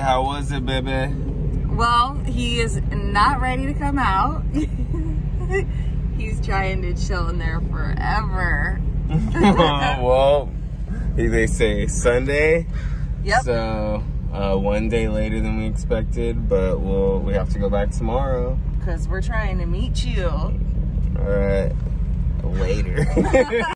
how was it, baby? Well, he is not ready to come out. He's trying to chill in there forever. Well, they say Sunday. Yep. So, one day later than we expected, but we have to go back tomorrow. Because we're trying to meet you. All right. Later.